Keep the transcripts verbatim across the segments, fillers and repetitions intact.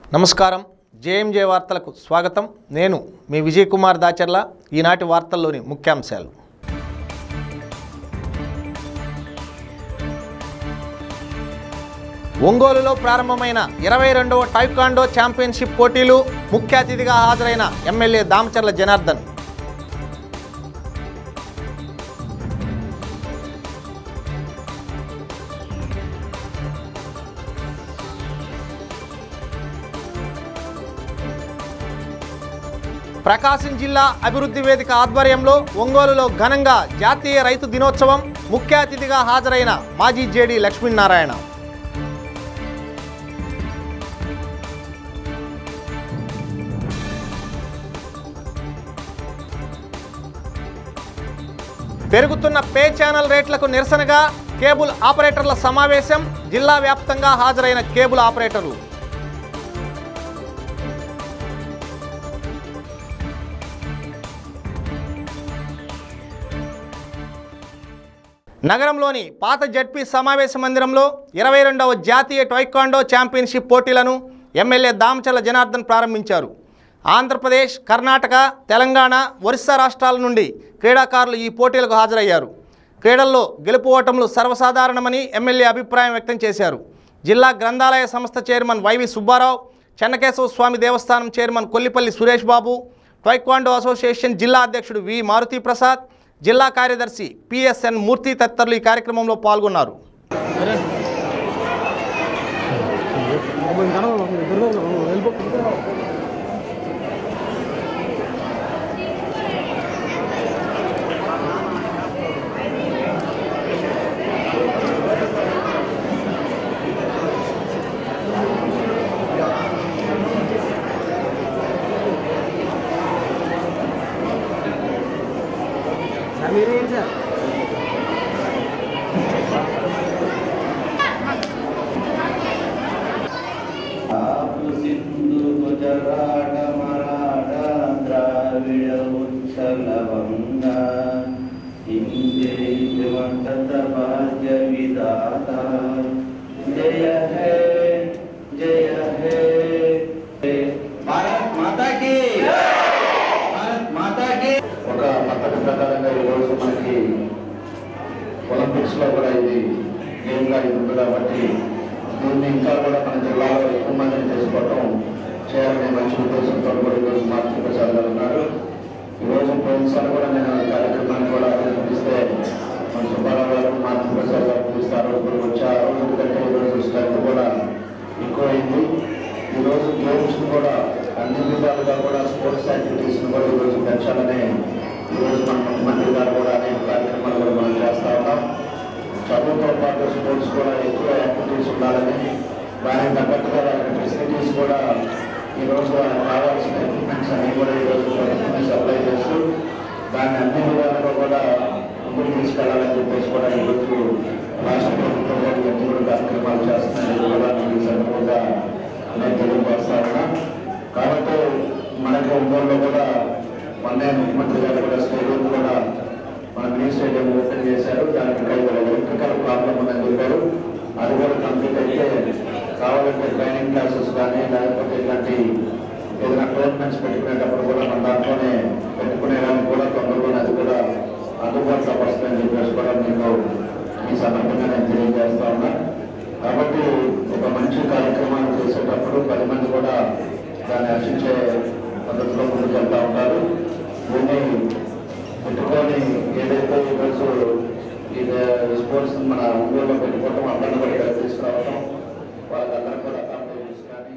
నమస్కారం జేఎంజే వార్తలకు స్వాగతం నేను మీ విజయ్ కుమార్ దాచర్ల ఈనాటి వార్తల్లోని ముఖ్యాంశాలు ఒంగోలులో ప్రారంభమైన ఇరవై రెండవ టైక్వాండో ఛాంపియన్షిప్ పోటీలు ముఖ్య అతిథిగా హాజరైన ఎమ్మెల్యే దామచర్ల జనార్దన్ ప్రకాశం జిల్లా అభివృద్ధి వేదిక ఆధ్వర్యంలో ఒంగోలులో ఘనంగా జాతీయ రైతు దినోత్సవం ముఖ్య అతిథిగా హాజరైన మాజీ జేడీ లక్ష్మీనారాయణ పెరుగుతున్న పే ఛానల్ రేట్లకు నిరసనగా కేబుల్ ఆపరేటర్ల సమావేశం జిల్లా వ్యాప్తంగా హాజరైన కేబుల్ ఆపరేటర్లు నగరంలోని పాత జడ్పీ సమావేశ మందిరంలో ఇరవై రెండవ జాతీయ టైక్వాండో ఛాంపియన్షిప్ పోటీలను ఎమ్మెల్యే దామచర్ల జనార్దన్ ప్రారంభించారు. ఆంధ్రప్రదేశ్, కర్ణాటక, తెలంగాణ, ఒరిస్సా రాష్ట్రాల నుండి క్రీడాకారులు ఈ పోటీలకు హాజరయ్యారు. క్రీడల్లో గెలుపు ఓటములు సర్వసాధారణమని ఎమ్మెల్యే అభిప్రాయం వ్యక్తం చేశారు. జిల్లా గ్రంథాలయ సంస్థ చైర్మన్ వైవి సుబ్బారావు, చెన్నకేశవ స్వామి దేవస్థానం chairman Kollipalli Suresh Babu, taekwondo association జిల్లా అధ్యక్షుడు వి మారుతి ప్రసాద్, జిల్లా కార్యదర్శి పిఎస్ఎన్ మూర్తి తదితరులు ఈ కార్యక్రమంలో పాల్గొన్నారు. ఒలింపిక్స్ లో కూడా ఇది గేమ్ గా ఇది ఉంది కాబట్టి దీన్ని ఇంకా కూడా మన జిల్లాలో ఎక్కువ మందిని చేసుకోవటం చేయాలనే మంచి ఉద్దేశంతో కూడా ఈరోజు మారుతి ప్రసాద్ గారు ఉన్నారు. ఈరోజు పోయినసారి కూడా నేను కార్యక్రమాన్ని కూడా అభినందిస్తే మన సుబ్బారావు గారు మారుతి ప్రసాద్ గారు పిలుస్తారు. ఇప్పుడు వచ్చే ఆ రోజు కంటే ఈరోజు స్ట్రెంత్ కూడా ఎక్కువైంది. ఈరోజు గేమ్స్ కూడా అన్ని విధాలుగా కూడా స్పోర్ట్స్ యాక్టివిటీస్ కూడా ఈరోజు పెంచాలని ఈరోజు మన ముఖ్యమంత్రి గారు కూడా అనేక కార్యక్రమాలు కూడా మనం చేస్తూ ఉన్నాం. చదువుతో పాటు స్పోర్ట్స్ కూడా ఎక్కువ యాక్టివిటీస్ ఉండాలని, దానికి తగ్గట్టుగా ఫెసిలిటీస్ కూడా ఈరోజు కావాల్సిన ఎక్విప్మెంట్స్ అన్నీ కూడా ఈరోజు ప్రభుత్వమే సప్లై చేస్తూ దాన్ని అన్ని విధాలుగా కూడా ముందుకు తీసుకెళ్లాలని చెప్పేసి కూడా ఈరోజు రాష్ట్ర ప్రభుత్వం ఎన్ని కూడా కార్యక్రమాలు చేస్తున్నాయని కూడా ఈ సందర్భంగా నేను తెలియపరుస్తా ఉన్నా. కాబట్టి మనకి ఒంగోలులో కూడా మొన్నే ముఖ్యమంత్రి గారు కూడా స్టేడియం కూడా మన మినీ స్టేడియం ఓపెన్ చేశారు. దానికి ఎలక్ట్రికల్ ప్రాబ్లం ఉందని చెప్పారు. అది కూడా కంప్లీట్ అయితే కావాలంటే ట్రైనింగ్ క్లాసెస్ కానీ లేకపోతే ఇలాంటి ఏదైనా టోర్నమెంట్స్ పెట్టుకునేటప్పుడు కూడా మన దాంట్లోనే పెట్టుకునేదానికి కూడా తొందరలోనే అది కూడా అందుబాటులో వస్తుందని చెప్పేసి కూడా మీకు ఈ సందర్భంగా నేను తెలియజేస్తా ఉన్నా. కాబట్టి ఒక మంచి కార్యక్రమాలు చేసేటప్పుడు పది మంది కూడా దాన్ని హర్షించే పద్ధతిలో ముందుకు వెళ్తూ ఉంటారు. దీన్ని పెట్టుకొని ఏదైతే ఈరోజు ఈ స్పోర్ట్స్ మన ఊళ్ళో పెట్టుకోవటం అందరినీ కూడా ఇక్కడ తీసుకురావటం వాళ్ళందరూ కూడా అకామిడేషన్స్ కానీ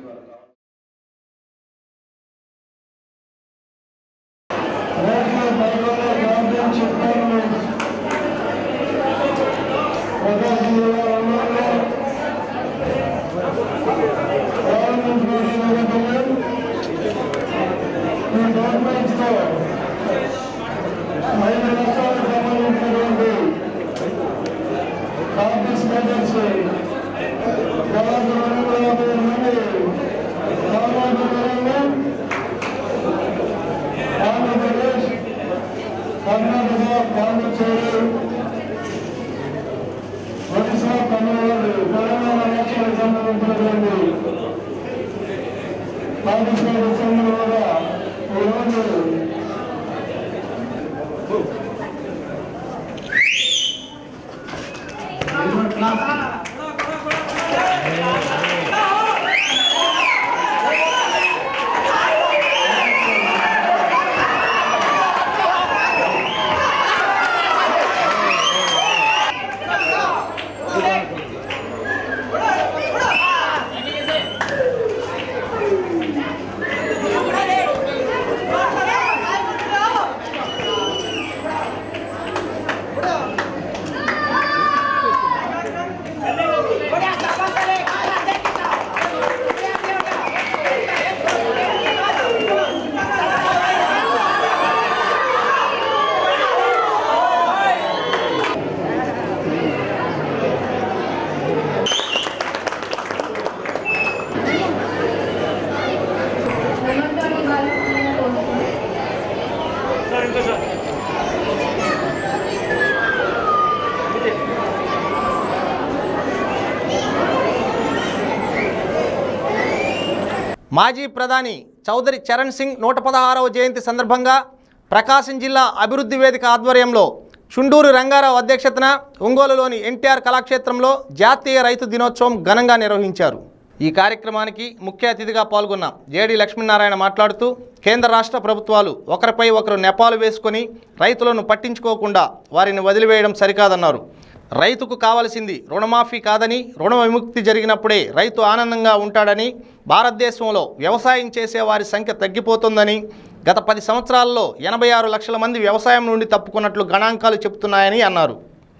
మాజీ ప్రధాని చౌదరి చరణ్ సింగ్ నూట పదహారవ జయంతి సందర్భంగా ప్రకాశం జిల్లా అభివృద్ధి వేదిక ఆధ్వర్యంలో చుండూరు రంగారావు అధ్యక్షతన ఒంగోలులోని ఎన్టీఆర్ కళాక్షేత్రంలో జాతీయ రైతు దినోత్సవం ఘనంగా నిర్వహించారు. ఈ కార్యక్రమానికి ముఖ్య అతిథిగా పాల్గొన్న జేడి లక్ష్మీనారాయణ మాట్లాడుతూ కేంద్ర రాష్ట్ర ప్రభుత్వాలు ఒకరిపై ఒకరు నెపాలు వేసుకొని రైతులను పట్టించుకోకుండా వారిని వదిలివేయడం సరికాదన్నారు. రైతుకు కావలసింది రుణమాఫీ కాదని, రుణ విముక్తి జరిగినప్పుడే రైతు ఆనందంగా ఉంటాడని, భారతదేశంలో వ్యవసాయం చేసే వారి సంఖ్య తగ్గిపోతుందని, గత పది సంవత్సరాల్లో ఎనభై ఆరు లక్షల మంది వ్యవసాయం నుండి తప్పుకున్నట్లు గణాంకాలు చెబుతున్నాయని అన్నారు.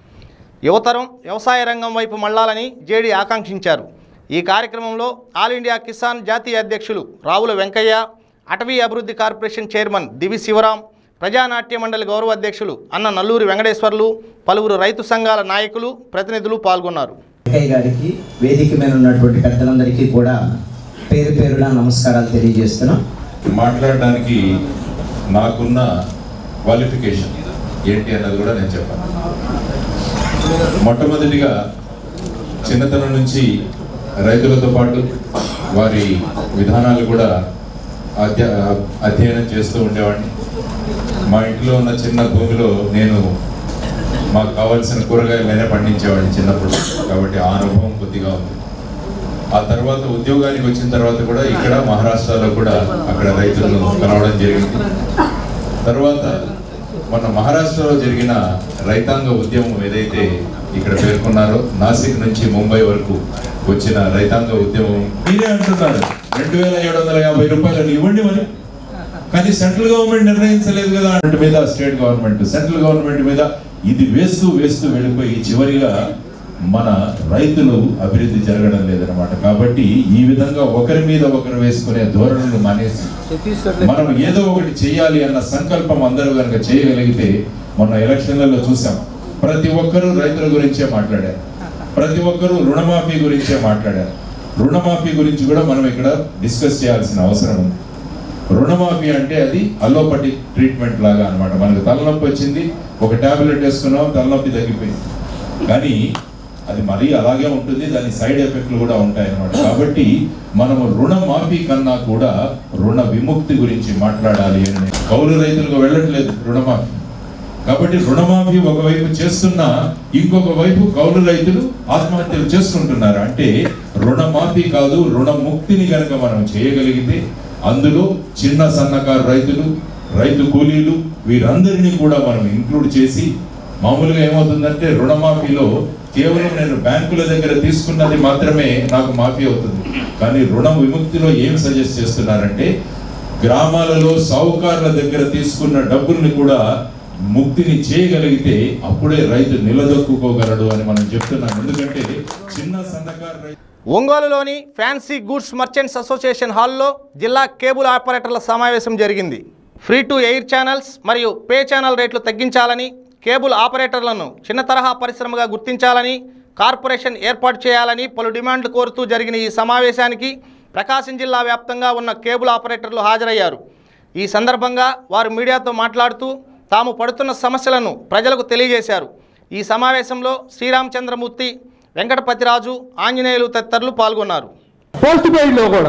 యువతరం వ్యవసాయ రంగం వైపు మళ్లాలని జేడీ ఆకాంక్షించారు. ఈ కార్యక్రమంలో ఆల్ ఇండియా కిసాన్ జాతీయ అధ్యక్షులు రావుల వెంకయ్య, అటవీ అభివృద్ధి కార్పొరేషన్ చైర్మన్ దివి శివరాం, ప్రజానాట్య మండలి గౌరవ అధ్యక్షులు అన్న నల్లూరి వెంకటేశ్వర్లు, పలువురు రైతు సంఘాల నాయకులు, ప్రతినిధులు పాల్గొన్నారు. వెంకయ్య గారికి, వేదిక మీద ఉన్నటువంటి పెద్దలందరికీ కూడా పేరు పేరున నమస్కారాలు తెలియజేస్తున్నాం. మాట్లాడడానికి నాకున్న క్వాలిఫికేషన్ ఏంటి అన్నది కూడా నేను చెప్పాను. మొట్టమొదటిగా చిన్నతనం నుంచి రైతులతో పాటు వారి విధానాలు కూడా అధ్య అధ్యయనం చేస్తూ ఉండేవాడిని. మా ఇంట్లో ఉన్న చిన్న భూమిలో నేను మాకు కావాల్సిన కూరగాయలైనా పండించేవాడిని చిన్నప్పుడు, కాబట్టి ఆ అనుభవం కొద్దిగా ఉంది. ఆ తర్వాత ఉద్యోగానికి వచ్చిన తర్వాత కూడా ఇక్కడ మహారాష్ట్రలో కూడా అక్కడ రైతులను కలవడం జరిగింది. తర్వాత మన మహారాష్ట్రలో జరిగిన రైతాంగ ఉద్యమం ఏదైతే ఇక్కడ పేర్కొన్నారో, నాసిక్ నుంచి ముంబై వరకు వచ్చిన రైతాంగ ఉద్యమం, మీరే అంటున్నారు రెండు వేల ఏడు వందల యాభై రూపాయలు ఇవ్వండి మరి, కానీ సెంట్రల్ గవర్నమెంట్ నిర్ణయించలేదు కదా మీద స్టేట్ గవర్నమెంట్ సెంట్రల్ గవర్నమెంట్ మీద ఇది వేస్తూ వేస్తూ వెళ్ళిపోయి చివరిగా మన రైతులు అభివృద్ధి జరగడం లేదనమాట. కాబట్టి ఈ విధంగా ఒకరి మీద ఒకరు వేసుకునే ధోరణులు మానేసి మనం ఏదో ఒకటి చేయాలి అన్న సంకల్పం అందరూ కనుక చేయగలిగితే, మొన్న ఎలక్షన్లలో చూసాం, ప్రతి ఒక్కరూ రైతుల గురించే మాట్లాడారు, ప్రతి ఒక్కరూ రుణమాఫీ గురించే మాట్లాడారు. రుణమాఫీ గురించి కూడా మనం ఇక్కడ డిస్కస్ చేయాల్సిన అవసరం ఉంది. రుణమాఫీ అంటే అది అలోపతి ట్రీట్మెంట్ లాగా అనమాట. మనకు తలనొప్పి వచ్చింది, ఒక టాబ్లెట్ వేసుకున్నాం, తలనొప్పి తగ్గిపోయింది. కానీ అది మరీ అలాగే ఉంటుంది, దాని సైడ్ ఎఫెక్ట్లు కూడా ఉంటాయి అన్నమాట. కాబట్టి మనము రుణమాఫీ కన్నా కూడా రుణ విముక్తి గురించి మాట్లాడాలి అని. కౌలు రైతులకు వెళ్ళట్లేదు రుణమాఫీ, కాబట్టి రుణమాఫీ ఒకవైపు చేస్తున్నా ఇంకొక వైపు కౌలు రైతులు ఆత్మహత్యలు చేసుకుంటున్నారు. అంటే రుణమాఫీ కాదు, రుణముక్తిని కనుక మనం చేయగలిగితే అందులో చిన్న సన్నకారు రైతులు, రైతు కూలీలు, వీరందరినీ కూడా మనం ఇంక్లూడ్ చేసి, మామూలుగా ఏమవుతుందంటే రుణమాఫీలో కేవలం నేను బ్యాంకుల దగ్గర తీసుకున్నది మాత్రమే నాకు మాఫీ అవుతుంది. కానీ రుణ విముక్తిలో ఏం సజెస్ట్ చేస్తున్నారంటే, గ్రామాలలో సావుకారుల దగ్గర తీసుకున్న డబ్బుల్ని కూడా ముక్తిని చేయగలిగితే అప్పుడే రైతు నిలదొక్కుకోగలడు అని మనం చెప్తున్నాం. ఎందుకంటే చిన్న సన్నకారు రైతు. ఒంగోలులోని ఫ్యాన్సీ గూడ్స్ మర్చెంట్స్ అసోసియేషన్ హాల్లో జిల్లా కేబుల్ ఆపరేటర్ల సమావేశం జరిగింది. ఫ్రీ టు ఎయిర్ ఛానల్స్ మరియు పే ఛానల్ రేట్లు తగ్గించాలని, కేబుల్ ఆపరేటర్లను చిన్న తరహా పరిశ్రమగా గుర్తించాలని, కార్పొరేషన్ ఏర్పాటు చేయాలని పలు డిమాండ్లు కోరుతూ జరిగిన ఈ సమావేశానికి ప్రకాశం జిల్లా వ్యాప్తంగా ఉన్న కేబుల్ ఆపరేటర్లు హాజరయ్యారు. ఈ సందర్భంగా వారు మీడియాతో మాట్లాడుతూ తాము పడుతున్న సమస్యలను ప్రజలకు తెలియజేశారు. ఈ సమావేశంలో శ్రీరామచంద్రమూర్తి, వెంకటపతిరాజు, ఆంజనేయులు తదితరులు పాల్గొన్నారు. పోస్ట్ పెయిడ్లో కూడా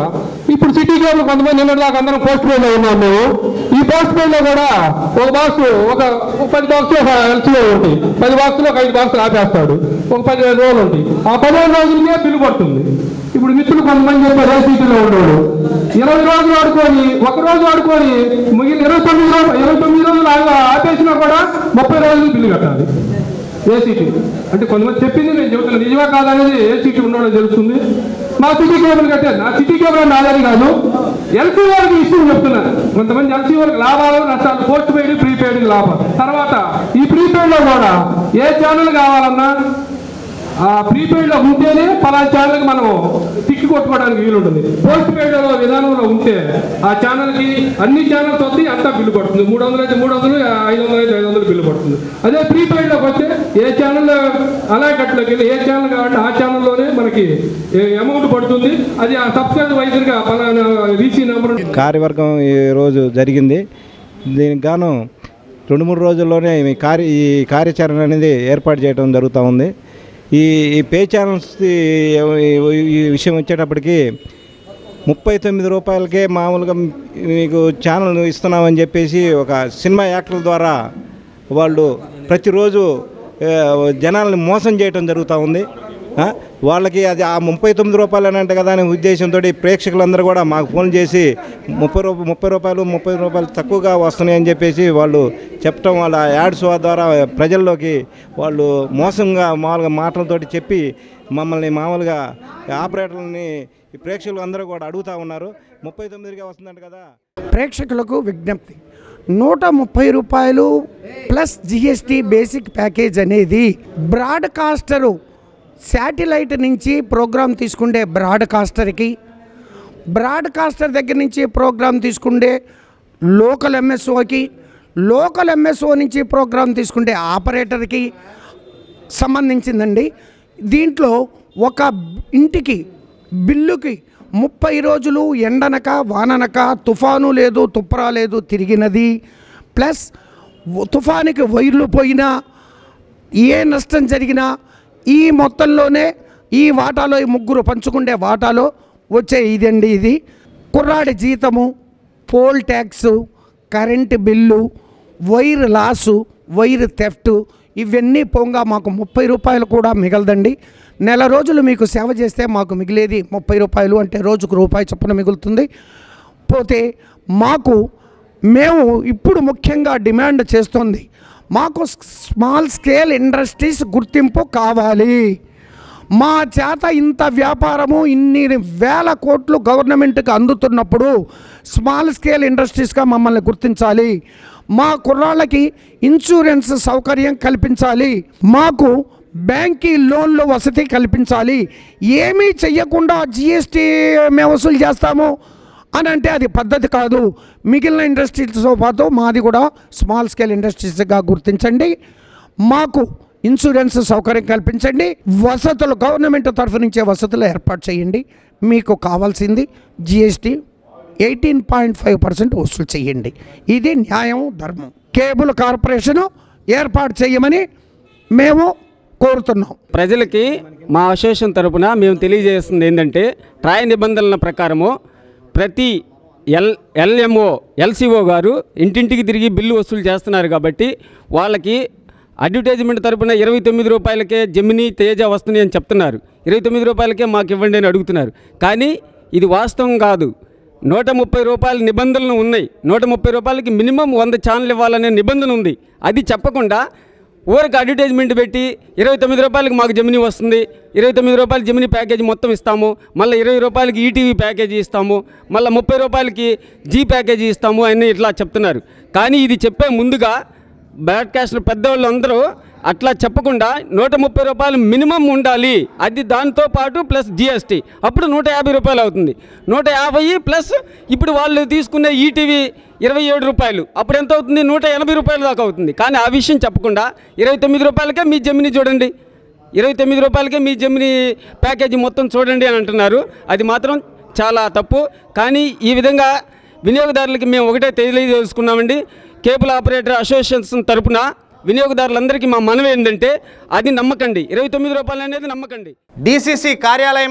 ఇప్పుడు సిటీ కేబుల్ కొంతమంది నిన్న దాకా అందరం పోస్ట్ పెయిడ్లో ఉన్నాం మేము. ఈ పోస్ట్ పెయిడ్లో కూడా ఒక బాక్స్ ఒక పది బాక్సులు ఒక ఎల్సీఓ ఉంటాయి, పది బాక్సులు ఒక ఐదు బాక్సులు ఆపేస్తాడు, ఒక పదిహేను రోజులు ఉంటాయి. ఆ పదిహేను రోజులకే బిల్లు పడుతుంది. ఇప్పుడు మిత్రులు కొంతమంది చెప్పారు ఏ సిటీలో ఉండేవాడు ఇరవై రోజులు ఆడుకొని ఒక రోజు ఆడుకొని మిగిలిన ఇరవై తొమ్మిది రోజులు ఇరవై తొమ్మిది రోజులు ఆపేసినా కూడా ముప్పై రోజులు బిల్లు కట్టాలి ఏ సిటీ. అంటే కొంతమంది చెప్పింది నేను చెబుతున్నాను, నిజమే కాదనేది ఏ సిటీ ఉండడం తెలుస్తుంది. మా సిటీ కేబుల్ కట్టారు, నా సిటీ కేబుల్ నాదని కాదు, ఎల్సీ వాళ్ళకి ఇష్యూ చెప్తున్నారు. కొంతమంది ఎల్సీ వాళ్ళకి లాభాలు నష్టాలు, పోస్ట్ పెయిడ్ ప్రీపెయిడ్ లాభం. తర్వాత ఈ ప్రీపెయిడ్లో కూడా ఏ ఛానల్ కావాలన్నా ఆ ప్రీపెయిడ్లో ఉంటేనే పలానా ఛానల్కి మనం టిక్ కొట్టుకోవడానికి వీలుంటుంది. పోస్ట్ పెయిడ్ విధానంలో ఉంటే ఆ ఛానల్కి అన్ని ఛానల్స్ వస్తే అంతా బిల్లు పడుతుంది. మూడు వందలు అయితే మూడు వందలు ఐదు వందలు అయితే ఐదు వందలు బిల్లు పడుతుంది. అదే ప్రీపెయిడ్లోకి వస్తే ఏ ఛానల్ అలా కట్లోకి వెళ్ళి ఏ ఛానల్ కాబట్టి ఆ ఛానల్లోనే మనకి అమౌంట్ పడుతుంది. అది ఆ సబ్స్క్రైబ్ వైజ్గా పలానా వీసీ నెంబర్. కార్యవర్గం ఈరోజు జరిగింది. దీనికి గాను రెండు మూడు రోజుల్లోనే ఈ కార్య ఈ కార్యాచరణ అనేది ఏర్పాటు చేయడం జరుగుతూ ఉంది. ఈ ఈ పే ఛానల్స్ ఈ విషయం వచ్చేటప్పటికి ముప్పై తొమ్మిది రూపాయలకే మామూలుగా మీకు ఛానల్ ఇస్తున్నామని చెప్పేసి ఒక సినిమా యాక్టర్ల ద్వారా వాళ్ళు ప్రతిరోజు జనాలను మోసం చేయడం జరుగుతూ ఉంది. వాళ్ళకి అది ఆ ముప్పై తొమ్మిది రూపాయలు అని అంటే కదా అనే ఉద్దేశంతో ప్రేక్షకులందరూ కూడా మాకు ఫోన్ చేసి ముప్పై రూపాయలు ముప్పై రూపాయలు ముప్పై రూపాయలు తక్కువగా వస్తున్నాయి అని చెప్పేసి వాళ్ళు చెప్పడం, వాళ్ళ యాడ్స్ ద్వారా ప్రజల్లోకి వాళ్ళు మోసంగా మామూలుగా మాటలతోటి చెప్పి మమ్మల్ని మామూలుగా ఆపరేటర్లని ప్రేక్షకులు అందరూ కూడా అడుగుతూ ఉన్నారు. ముప్పై తొమ్మిదిగా వస్తుందంట కదా. ప్రేక్షకులకు విజ్ఞప్తి, నూట ముప్పై రూపాయలు ప్లస్ జిఎస్టీ బేసిక్ ప్యాకేజ్ అనేది బ్రాడ్కాస్టరు శాటిలైట్ నుంచి ప్రోగ్రాం తీసుకుండే బ్రాడ్కాస్టర్కి, బ్రాడ్కాస్టర్ దగ్గర నుంచి ప్రోగ్రాం తీసుకుండే లోకల్ ఎంఎస్ఓకి, లోకల్ ఎంఎస్ఓ నుంచి ప్రోగ్రాం తీసుకుంటే ఆపరేటర్కి సంబంధించిందండి. దీంట్లో ఒక ఇంటికి బిల్లుకి ముప్పై రోజులు ఎండనక వాననక తుఫాను లేదు తుప్పరా లేదు తిరిగినది, ప్లస్ తుఫానికి వైర్లు పోయినా ఏ నష్టం జరిగినా ఈ మొత్తంలోనే ఈ వాటాలో ఈ ముగ్గురు పంచుకుండే వాటాలో వచ్చే ఇదండి. ఇది కుర్రాడి జీతము, pole tax, current bill, wire loss, wire theft ఇవన్నీ పోగా మాకు ముప్పై రూపాయలు కూడా మిగలదండి. నెల రోజులు మీకు సేవ చేస్తే మాకు మిగిలేది ముప్పై రూపాయలు, అంటే రోజుకు రూపాయి చొప్పున మిగులుతుంది. పోతే మాకు మేము ఇప్పుడు ముఖ్యంగా డిమాండ్ చేస్తుంది, మాకు స్మాల్ స్కేల్ ఇండస్ట్రీస్ గుర్తింపు కావాలి. మా చేత ఇంత వ్యాపారము ఇన్ని వేల కోట్లు గవర్నమెంట్కి అందుతున్నప్పుడు స్మాల్ స్కేల్ ఇండస్ట్రీస్గా మమ్మల్ని గుర్తించాలి. మా కుర్రాళ్ళకి ఇన్సూరెన్స్ సౌకర్యం కల్పించాలి. మాకు బ్యాంకీ లోన్లు వసతి కల్పించాలి. ఏమీ చెయ్యకుండా జిఎస్టీ మేము వసూలు చేస్తాము అని అంటే అది పద్ధతి కాదు. మిగిలిన ఇండస్ట్రీస్తో పాటు మాది కూడా స్మాల్ స్కేల్ ఇండస్ట్రీస్గా గుర్తించండి. మాకు ఇన్సూరెన్స్ సౌకర్యం కల్పించండి. వసతులు గవర్నమెంట్ తరఫు నుంచే వసతులు ఏర్పాటు చేయండి. మీకు కావాల్సింది GST eighteen point five percent వసూలు చేయండి. ఇది న్యాయం, ధర్మం. కేబుల్ కార్పొరేషను ఏర్పాటు చేయమని మేము కోరుతున్నాం. ప్రజలకి మా అసోసియేషన్ తరపున మేము తెలియజేస్తుంది ఏంటంటే, ట్రాయ్ నిబంధనల ప్రకారము ప్రతి ఎల్ ఎల్ఎంఓ ఎల్సిఓ గారు ఇంటింటికి తిరిగి బిల్లు వసూలు చేస్తున్నారు. కాబట్టి వాళ్ళకి అడ్వర్టైజ్మెంట్ తరపున ఇరవై తొమ్మిది రూపాయలకే జెమినీ తేజ వస్తుంది అని చెప్తున్నారు. ఇరవై తొమ్మిది రూపాయలకే మాకు ఇవ్వండి అని అడుగుతున్నారు. కానీ ఇది వాస్తవం కాదు. నూట ముప్పై రూపాయల నిబంధనలు ఉన్నాయి. నూట ముప్పై రూపాయలకి మినిమం వంద ఛానల్ ఇవ్వాలనే నిబంధన ఉంది. అది చెప్పకుండా ఊరికి అడ్వర్టైజ్మెంట్ పెట్టి ఇరవై తొమ్మిది రూపాయలకి మాకు జెమినీ వస్తుంది, ఇరవై తొమ్మిది రూపాయలు జెమినీ ప్యాకేజీ మొత్తం ఇస్తాము, మళ్ళీ ఇరవై రూపాయలకి ఈటీవీ ప్యాకేజీ ఇస్తాము, మళ్ళీ ముప్పై రూపాయలకి జీ ప్యాకేజీ ఇస్తాము అని ఇట్లా చెప్తున్నారు. కానీ ఇది చెప్పే ముందుగా బ్రాడ్కాస్టర్ పెద్దవాళ్ళు అందరూ అట్లా చెప్పకుండా నూట ముప్పై రూపాయలు మినిమం ఉండాలి. అది దాంతో పాటు ప్లస్ జిఎస్టీ, అప్పుడు నూట యాభై రూపాయలు అవుతుంది. నూట యాభై ప్లస్ ఇప్పుడు వాళ్ళు తీసుకునే ఈటీవీ ఇరవై ఏడు రూపాయలు, అప్పుడు ఎంత అవుతుంది? నూట ఎనభై రూపాయల దాకా అవుతుంది. కానీ ఆ విషయం చెప్పకుండా ఇరవై తొమ్మిది రూపాయలకే మీ జెమినీ చూడండి, ఇరవై తొమ్మిది రూపాయలకే మీ జెమినీ ప్యాకేజీ మొత్తం చూడండి అని అంటున్నారు. అది మాత్రం చాలా తప్పు. కానీ ఈ విధంగా వినియోగదారులకి మేము ఒకటే తెలియజేసుకున్నామండి. కేబుల్ ఆపరేటర్ అసోసియేషన్ తరపున వినియోగదారులందరికీ మా మనవి ఏంటంటే, అది నమ్మకండి, ఇరవై తొమ్మిది రూపాయలు అనేది నమ్మకండి. డీసీసీ కార్యాలయంలో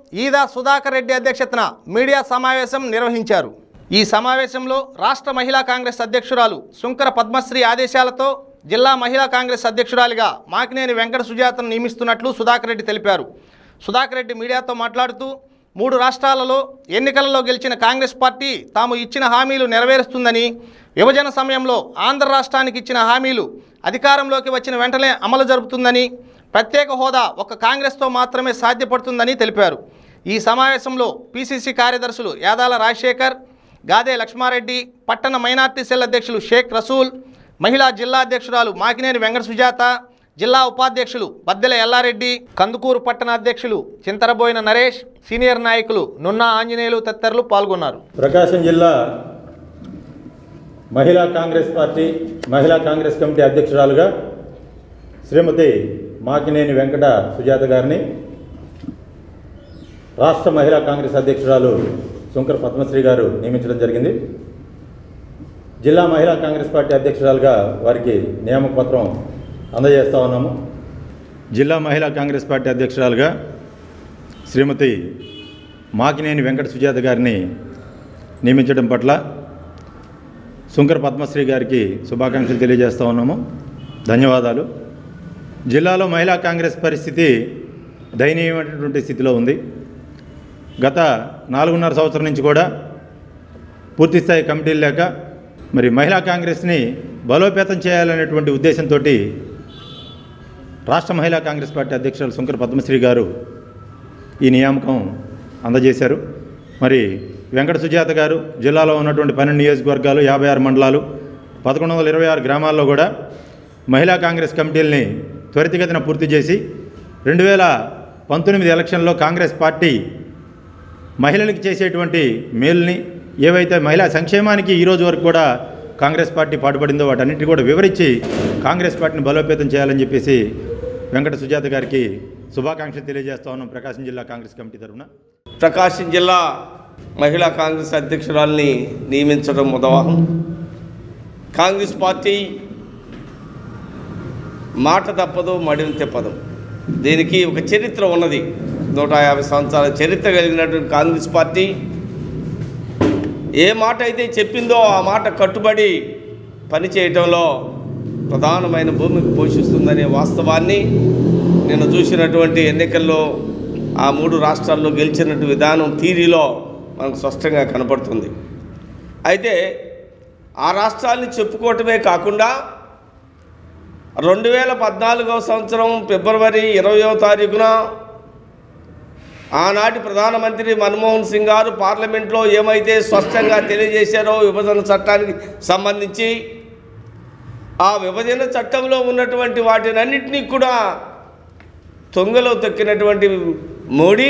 ఈదా సుధాకర్ రెడ్డి అధ్యక్షతన మీడియా సమావేశం నిర్వహించారు. ఈ సమావేశంలో రాష్ట్ర మహిళా కాంగ్రెస్ అధ్యక్షురాలు శుంకర పద్మశ్రీ ఆదేశాలతో జిల్లా మహిళా కాంగ్రెస్ అధ్యక్షురాలిగా మాకినేని వెంకట సుజాతను నియమిస్తున్నట్లు సుధాకర్ రెడ్డి తెలిపారు. సుధాకర్ రెడ్డి మీడియాతో మాట్లాడుతూ మూడు రాష్ట్రాలలో ఎన్నికలలో గెలిచిన కాంగ్రెస్ పార్టీ తాము ఇచ్చిన హామీలు నెరవేరుస్తుందని, విభజన సమయంలో ఆంధ్ర రాష్ట్రానికి ఇచ్చిన హామీలు అధికారంలోకి వచ్చిన వెంటనే అమలు జరుపుతుందని, ప్రత్యేక హోదా ఒక కాంగ్రెస్తో మాత్రమే సాధ్యపడుతుందని తెలిపారు. ఈ సమావేశంలో పిసిసి కార్యదర్శులు యాదాల రాజశేఖర్, గాదే లక్ష్మారెడ్డి, పట్టణ మైనార్టీ సెల్ అధ్యక్షులు షేక్ రసూల్, మహిళా జిల్లా అధ్యక్షురాలు మాకినేని వెంకట సుజాత, జిల్లా ఉపాధ్యక్షులు బద్దెల ఎల్లారెడ్డి, కందుకూరు పట్టణ అధ్యక్షులు చింతరబోయిన నరేష్, సీనియర్ నాయకులు నున్నా ఆంజనేయులు తదితరులు పాల్గొన్నారు. ప్రకాశం జిల్లా మహిళా కాంగ్రెస్ పార్టీ మహిళా కాంగ్రెస్ కమిటీ అధ్యక్షురాలుగా శ్రీమతి మాకినేని వెంకట సుజాత గారిని, రాష్ట్ర మహిళా కాంగ్రెస్ అధ్యక్షురాలు శుంకర పద్మశ్రీ గారు నియమించడం జరిగింది. జిల్లా మహిళా కాంగ్రెస్ పార్టీ అధ్యక్షురాలుగా వారికి నియామక పత్రం అందజేస్తూ ఉన్నాము. జిల్లా మహిళా కాంగ్రెస్ పార్టీ అధ్యక్షురాలుగా శ్రీమతి మాకినేని వెంకట సుజాత గారిని నియమించడం పట్ల శుంకర పద్మశ్రీ గారికి శుభాకాంక్షలు తెలియజేస్తూ ఉన్నాము. ధన్యవాదాలు. జిల్లాలో మహిళా కాంగ్రెస్ పరిస్థితి దయనీయమైనటువంటి స్థితిలో ఉంది. గత నాలుగున్నర సంవత్సరం నుంచి కూడా పూర్తిస్థాయి కమిటీలు లేక మరి మహిళా కాంగ్రెస్ని బలోపేతం చేయాలనేటువంటి ఉద్దేశంతో రాష్ట్ర మహిళా కాంగ్రెస్ పార్టీ అధ్యక్షులు శుంకర పద్మశ్రీ గారు ఈ నియామకం అందజేశారు. మరి వెంకట సుజాత గారు జిల్లాలో ఉన్నటువంటి పన్నెండు నియోజకవర్గాలు, యాభై ఆరు మండలాలు, పదకొండు వందల ఇరవై ఆరు గ్రామాల్లో కూడా మహిళా కాంగ్రెస్ కమిటీలని త్వరితగతిన పూర్తి చేసి రెండు వేల పంతొమ్మిది ఎలక్షన్లో కాంగ్రెస్ పార్టీ మహిళలకు చేసేటువంటి మేలుని, ఏవైతే మహిళా సంక్షేమానికి ఈరోజు వరకు కూడా కాంగ్రెస్ పార్టీ పాటుపడిందో వాటన్నిటిని కూడా వివరించి కాంగ్రెస్ పార్టీని బలోపేతం చేయాలని చెప్పేసి వెంకట సుజాత గారికి శుభాకాంక్షలు తెలియజేస్తా ఉన్నాం ప్రకాశం జిల్లా కాంగ్రెస్ కమిటీ తరఫున. ప్రకాశం జిల్లా మహిళా కాంగ్రెస్ అధ్యక్షురాలని నియమించడం ముదవాహం. కాంగ్రెస్ పార్టీ మాట తప్పదు, మడిని తెప్పదు. దీనికి ఒక చరిత్ర ఉన్నది. నూట యాభై సంవత్సరాల చరిత్ర కలిగినటువంటి కాంగ్రెస్ పార్టీ ఏ మాట అయితే చెప్పిందో ఆ మాట కట్టుబడి పనిచేయటంలో ప్రధానమైన భూమికి పోషిస్తుందనే వాస్తవాన్ని నేను చూసినటువంటి ఎన్నికల్లో ఆ మూడు రాష్ట్రాల్లో గెలిచినట్టు విధానం తీరిలో మనకు స్పష్టంగా కనపడుతుంది. అయితే ఆ రాష్ట్రాన్ని చెప్పుకోవటమే కాకుండా రెండు వేల పద్నాలుగవ సంవత్సరం ఫిబ్రవరి ఇరవయో తారీఖున ఆనాటి ప్రధానమంత్రి మన్మోహన్ సింగ్ గారు పార్లమెంట్లో ఏమైతే స్పష్టంగా తెలియజేశారో విభజన చట్టానికి సంబంధించి, ఆ విభజన చట్టంలో ఉన్నటువంటి వాటినన్నింటినీ కూడా తొంగలో తొక్కినటువంటి మోడీ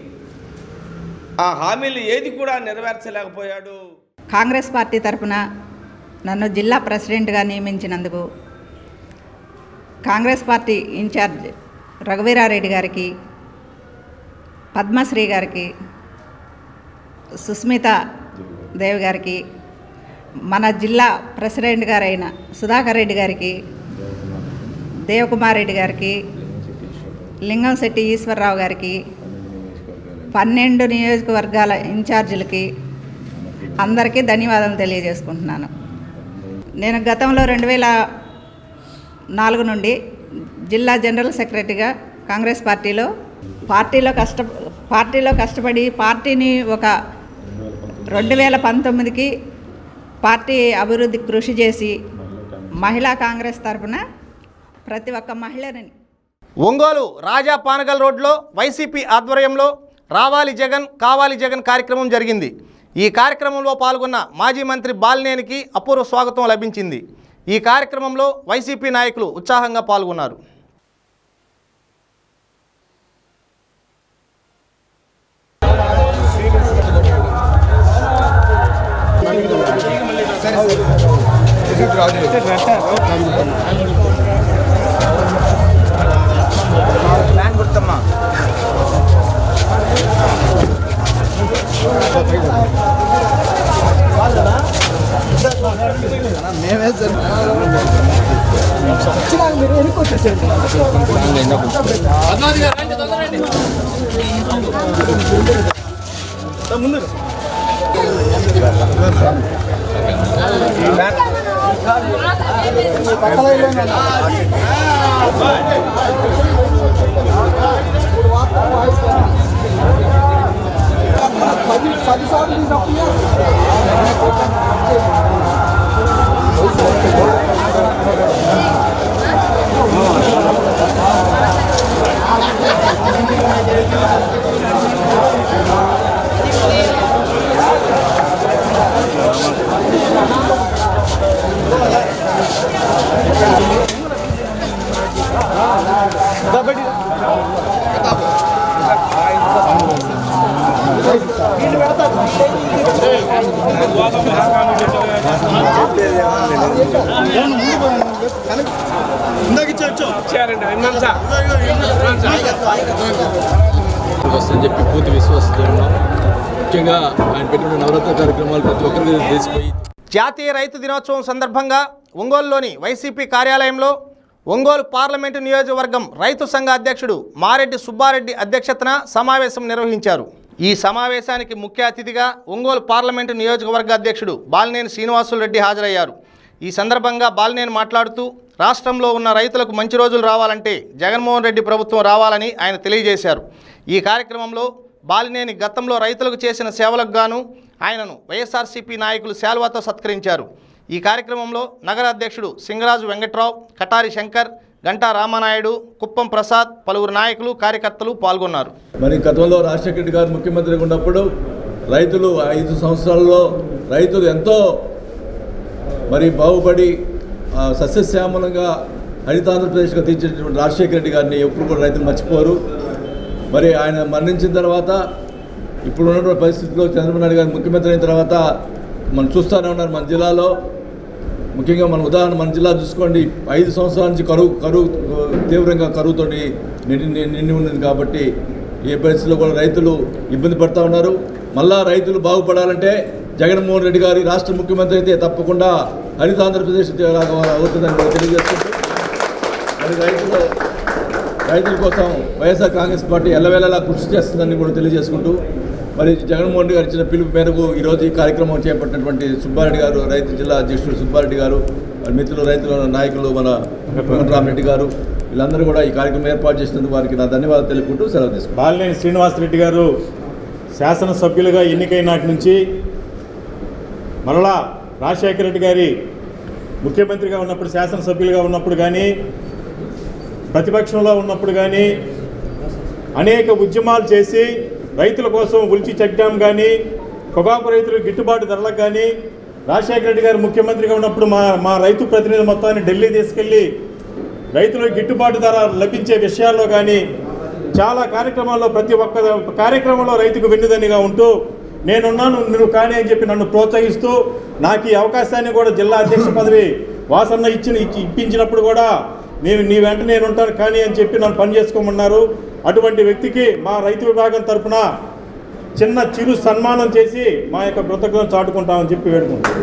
ఆ హామీలు ఏది కూడా నెరవేర్చలేకపోయాడు. కాంగ్రెస్ పార్టీ తరఫున నన్ను జిల్లా ప్రెసిడెంట్గా నియమించినందుకు కాంగ్రెస్ పార్టీ ఇన్ఛార్జ్ రఘువీరారెడ్డి గారికి, పద్మశ్రీ గారికి, సుస్మిత దేవ్ గారికి, మన జిల్లా ప్రెసిడెంట్ గారైన సుధాకర్ రెడ్డి గారికి, దేవకుమార్ రెడ్డి గారికి, లింగంశెట్టి ఈశ్వరరావు గారికి, పన్నెండు నియోజకవర్గాల ఇన్ఛార్జీలకి అందరికీ ధన్యవాదాలు తెలియజేసుకుంటున్నాను. నేను గతంలో రెండు వేల నాలుగు నుండి జిల్లా జనరల్ సెక్రటరీగా కాంగ్రెస్ పార్టీలో పార్టీలో కష్ట పార్టీలో కష్టపడి పార్టీని ఒక రెండు వేల పంతొమ్మిదికి పార్టీ అభివృద్ధి కృషి చేసి మహిళా కాంగ్రెస్ తరఫున ప్రతి ఒక్క మహిళని. ఒంగోలు రాజా పానగల్ రోడ్లో వైసీపీ ఆధ్వర్యంలో రావాలి జగన్ కావాలి జగన్ కార్యక్రమం జరిగింది. ఈ కార్యక్రమంలో పాల్గొన్న మాజీ మంత్రి బాలినేనికి అపూర్వ స్వాగతం లభించింది. ఈ కార్యక్రమంలో వైసీపీ నాయకులు ఉత్సాహంగా పాల్గొన్నారు. మేమే సార్ మీరు వెనుక వచ్చేసారు. వస్తుందని చెప్పి పూర్తి విశ్వాసంతో ఉన్నాం. ముఖ్యంగా ఆయన పెట్టిన నవరత్న కార్యక్రమాలు ప్రతి ఒక్కరికి తెలిసిపోయి జాతీయ రైతు దినోత్సవం సందర్భంగా ఒంగోలులోని వైసీపీ కార్యాలయంలో ఒంగోలు పార్లమెంటు నియోజకవర్గం రైతు సంఘ అధ్యక్షుడు మారెడ్డి సుబ్బారెడ్డి అధ్యక్షతన సమావేశం నిర్వహించారు. ఈ సమావేశానికి ముఖ్య అతిథిగా ఒంగోలు పార్లమెంటు నియోజకవర్గ అధ్యక్షుడు బాలినేని శ్రీనివాసులరెడ్డి హాజరయ్యారు. ఈ సందర్భంగా బాలినేని మాట్లాడుతూ రాష్ట్రంలో ఉన్న రైతులకు మంచి రోజులు రావాలంటే జగన్మోహన్ రెడ్డి ప్రభుత్వం రావాలని ఆయన తెలియజేశారు. ఈ కార్యక్రమంలో బాలినేని గతంలో రైతులకు చేసిన సేవలకు గాను ఆయనను వైఎస్ఆర్సీపీ నాయకులు శాల్వాతో సత్కరించారు. ఈ కార్యక్రమంలో నగర అధ్యక్షుడు సింగరాజు వెంకట్రావు, కటారి శంకర్, గంటా రామానాయుడు, కుప్పం ప్రసాద్, పలువురు నాయకులు కార్యకర్తలు పాల్గొన్నారు. మరి గతంలో రాజశేఖర రెడ్డి గారు ముఖ్యమంత్రిగా ఉన్నప్పుడు రైతులు ఐదు సంవత్సరాల్లో రైతులు ఎంతో మరి బాగుపడి సస్యశ్యామలంగా హరితాంధ్రప్రదేశ్గా తీర్చినటువంటి రాజశేఖర రెడ్డి గారిని ఎప్పుడు కూడా రైతులు మర్చిపోరు. మరి ఆయన మరణించిన తర్వాత ఇప్పుడు ఉన్నటువంటి పరిస్థితుల్లో చంద్రబాబు నాయుడు గారు ముఖ్యమంత్రి అయిన తర్వాత మనం చూస్తూనే ఉన్నారు. మన జిల్లాలో ముఖ్యంగా మన ఉదాహరణ మన జిల్లా చూసుకోండి, ఐదు సంవత్సరాల నుంచి కరువు కరువు తీవ్రంగా కరువుతో నిండి నిండి ఉన్నది. కాబట్టి ఏ పరిస్థితుల్లో కూడా రైతులు ఇబ్బంది పడుతూ ఉన్నారు. మళ్ళా రైతులు బాగుపడాలంటే జగన్మోహన్ రెడ్డి గారి రాష్ట్ర ముఖ్యమంత్రి అయితే తప్పకుండా హరిత ఆంధ్రప్రదేశ్ అవుతుందని కూడా తెలియజేసుకుంటూ మరి రైతులు రైతుల కోసం వైఎస్ఆర్ కాంగ్రెస్ పార్టీ ఎల్లవేళలా కృషి చేస్తుందని కూడా తెలియజేసుకుంటూ మరి జగన్మోహన్ రెడ్డి గారు ఇచ్చిన పిలుపు మేరకు ఈరోజు ఈ కార్యక్రమం చేపట్టినటువంటి సుబ్బారెడ్డి గారు, రైతు జిల్లా అధ్యక్షుడు సుబ్బారెడ్డి గారు, మిత్రులు రైతుల నాయకులు మన వెంకటరామరెడ్డి గారు, వీళ్ళందరూ కూడా ఈ కార్యక్రమం ఏర్పాటు చేసినందుకు వారికి నా ధన్యవాదాలు తెలుపుకుంటూ సెలవు తీసుకుంటాను. బాలినేని శ్రీనివాసరెడ్డి గారు శాసనసభ్యులుగా ఎన్నికైన నాటి నుంచి మరలా రాజశేఖర రెడ్డి గారి ముఖ్యమంత్రిగా ఉన్నప్పుడు, శాసనసభ్యులుగా ఉన్నప్పుడు కానీ, ప్రతిపక్షంలో ఉన్నప్పుడు కానీ అనేక ఉద్యమాలు చేసి రైతుల కోసం ఉల్చి చెక్ డ్యామ్ కానీ, పొగాకు రైతులకు గిట్టుబాటు ధరలకు కానీ, రాజశేఖర రెడ్డి గారు ముఖ్యమంత్రిగా ఉన్నప్పుడు మా మా రైతు ప్రతినిధి మొత్తాన్ని ఢిల్లీ తీసుకెళ్ళి రైతులకు గిట్టుబాటు ధర లభించే విషయాల్లో కానీ చాలా కార్యక్రమాల్లో ప్రతి ఒక్క కార్యక్రమంలో రైతుకు వెన్నుదన్నుగా ఉంటూ నేనున్నాను నువ్వు కానీ అని చెప్పి నన్ను ప్రోత్సహిస్తూ నాకు ఈ అవకాశాన్ని కూడా జిల్లా అధ్యక్ష పదవి వాసన్న ఇచ్చిన ఇప్పించినప్పుడు కూడా నేను నీ వెంట నేను ఉంటాను కానీ అని చెప్పి నన్ను పని చేసుకోమన్నారు. అటువంటి వ్యక్తికి మా రైతు విభాగం తరఫున చిన్న చిరు సన్మానం చేసి మా యొక్క కృతజ్ఞతను చాటుకుంటామని చెప్పి వేడుకుంటాం.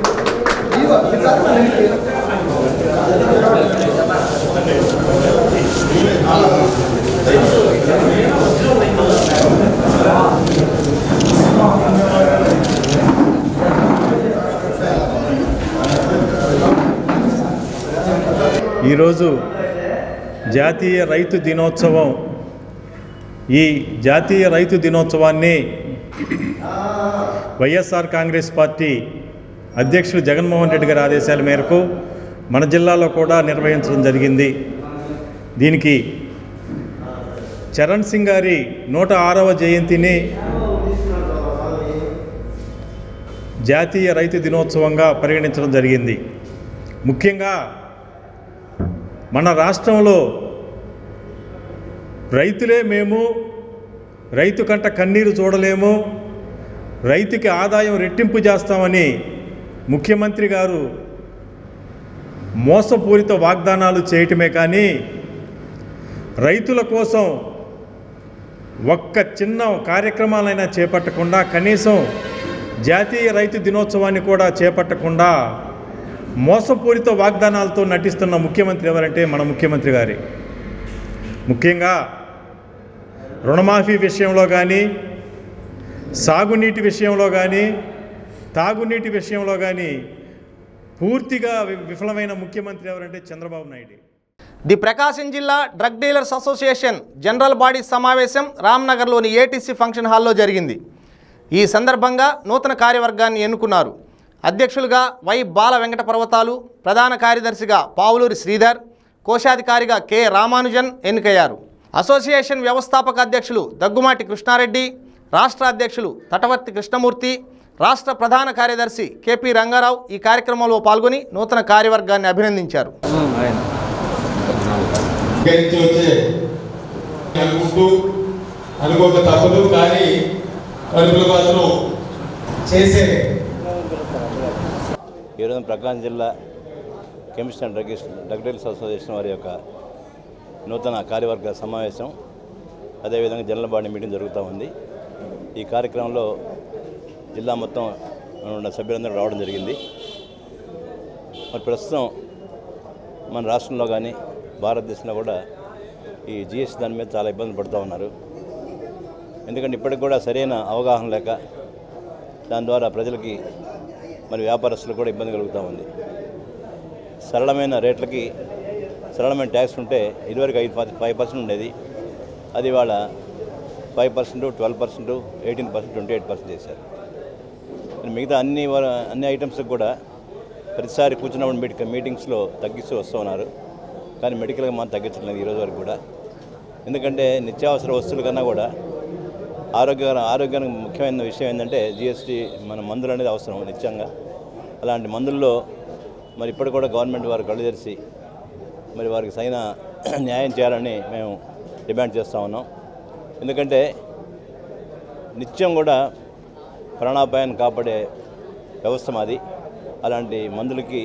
ఈరోజు జాతీయ రైతు దినోత్సవం. ఈ జాతీయ రైతు దినోత్సవాన్ని వైఎస్ఆర్ కాంగ్రెస్ పార్టీ అధ్యక్షులు జగన్మోహన్ రెడ్డి గారి ఆదేశాల మేరకు మన జిల్లాలో కూడా నిర్వహించడం జరిగింది. దీనికి చరణ్ సింగ్ గారి నూట ఆరవ జయంతిని జాతీయ రైతు దినోత్సవంగా పరిగణించడం జరిగింది. ముఖ్యంగా మన రాష్ట్రంలో రైతులే మేము, రైతు కంట కన్నీరు చూడలేము, రైతుకి ఆదాయం రెట్టింపు చేస్తామని ముఖ్యమంత్రి గారు మోసపూరిత వాగ్దానాలు చేయటమే కానీ రైతుల కోసం ఒక్క చిన్న కార్యక్రమాలైనా చేపట్టకుండా, కనీసం జాతీయ రైతు దినోత్సవాన్ని కూడా చేపట్టకుండా మోసపూరిత వాగ్దానాలతో నటిస్తున్న ముఖ్యమంత్రి ఎవరంటే మన ముఖ్యమంత్రి గారి. ముఖ్యంగా రుణమాఫీ విషయంలో కానీ, సాగునీటి విషయంలో కానీ తాగునీటి విషయంలో కానీ పూర్తిగా విఫలమైన ముఖ్యమంత్రి ఎవరంటే చంద్రబాబు నాయుడు. ది ప్రకాశం జిల్లా drug dealers association general body సమావేశం రామ్నగర్లోని ఏటీసీ ఫంక్షన్ హాల్లో జరిగింది. ఈ సందర్భంగా నూతన కార్యవర్గాన్ని ఎన్నుకున్నారు. అధ్యక్షులుగా వై బాల వెంకట పర్వతాలు, ప్రధాన కార్యదర్శిగా పావులూరి శ్రీధర్, కోశాధికారిగా కె రామానుజన్ ఎన్నికయ్యారు. అసోసియేషన్ వ్యవస్థాపక అధ్యక్షులు దగ్గుమాటి కృష్ణారెడ్డి, రాష్ట్ర అధ్యక్షులు తటవర్తి కృష్ణమూర్తి, రాష్ట్ర ప్రధాన కార్యదర్శి కెపి రంగారావు ఈ కార్యక్రమంలో పాల్గొని నూతన కార్యవర్గాన్ని అభినందించారు. అనుకోక తప్పదు, కానీ చేసే ఈరోజు ప్రకాశం జిల్లా chemist and drug drug dealers association వారి యొక్క నూతన కార్యవర్గ సమావేశం, అదేవిధంగా జనరల్ బాడీ మీటింగ్ జరుగుతూ ఉంది. ఈ కార్యక్రమంలో జిల్లా మొత్తం ఉన్న సభ్యులందరూ రావడం జరిగింది. మరి ప్రస్తుతం మన రాష్ట్రంలో కానీ భారతదేశంలో కూడా ఈ జిఎస్టీ దాని మీద చాలా ఇబ్బందులు పడుతూ ఉన్నారు. ఎందుకంటే ఇప్పటికి కూడా సరైన అవగాహన లేక దాని ద్వారా ప్రజలకి మరి వ్యాపారస్తులకు కూడా ఇబ్బంది కలుగుతూ ఉంది. సరళమైన రేట్లకి సరళమైన ట్యాక్స్ ఉంటే ఇదివరకు ఐదు ఫైవ్ పర్సెంట్ ఉండేది, అది ఇవాళ five percent twelve percent eighteen percent twenty eight percent చేశారు. మిగతా అన్ని అన్ని ఐటమ్స్కి కూడా ప్రతిసారి కూర్చున్నప్పుడు మీటి మీటింగ్స్లో తగ్గిస్తూ వస్తూ ఉన్నారు, కానీ మెడికల్గా మనం తగ్గించలేదు ఈరోజు వరకు కూడా. ఎందుకంటే నిత్యావసర వస్తువుల కన్నా కూడా ఆరోగ్య ఆరోగ్యానికి ముఖ్యమైన విషయం ఏంటంటే జిఎస్టీ మన మందులు అనేది అవసరం నిత్యంగా. అలాంటి మందుల్లో మరి ఇప్పుడు కూడా గవర్నమెంట్ వారు కళ్ళు తెరిచి మరి వారికి సరైన న్యాయం చేయాలని మేము డిమాండ్ చేస్తూ ఉన్నాం. ఎందుకంటే నిత్యం కూడా ప్రాణాపాయాన్ని కాపాడే వ్యవస్థ మాది. అలాంటి మందులకి